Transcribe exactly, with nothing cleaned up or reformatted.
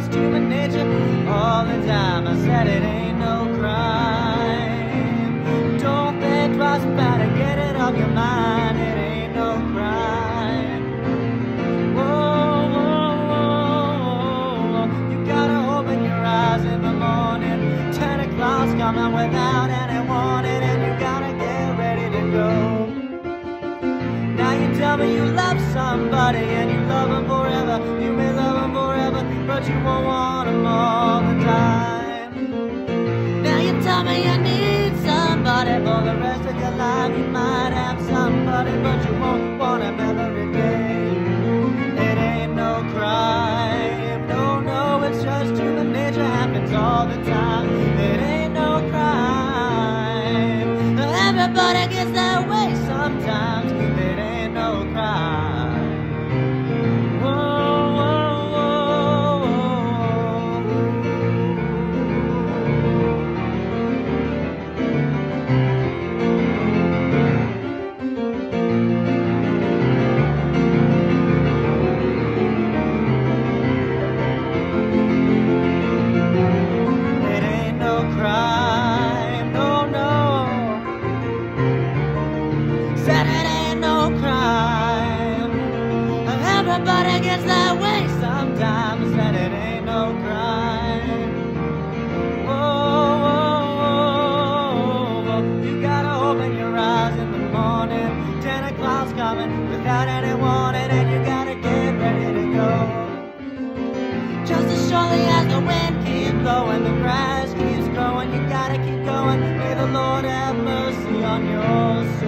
just human nature all the time. I said it ain't no crime. Don't think twice about it, get it off your mind. It ain't no crime. Whoa, whoa, whoa, whoa. You gotta open your eyes in the morning. Ten o'clock's coming without any warning, and you gotta get ready to go. Now you tell me you love somebody and you love them forever. You may love them forever, but you won't want them all the time. Now you tell me you need somebody for the rest of your life. You might have somebody, but you won't want them every day. It ain't no crime, no, no, it's just human nature, happens all the time. It ain't no crime. Everybody gets that way sometimes. It ain't no crime. Whoa, whoa, whoa, it ain't no crime, no, no. Said it ain't no crime. Everybody gets that way sometimes. Said it ain't no crime. Whoa, whoa, whoa, whoa. You gotta open your eyes in the morning. Ten o'clock's coming without any warning, and you gotta get ready to go. Just as surely as the wind keeps blowing, the grass keeps growing. You gotta keep going. May the Lord have mercy on your soul.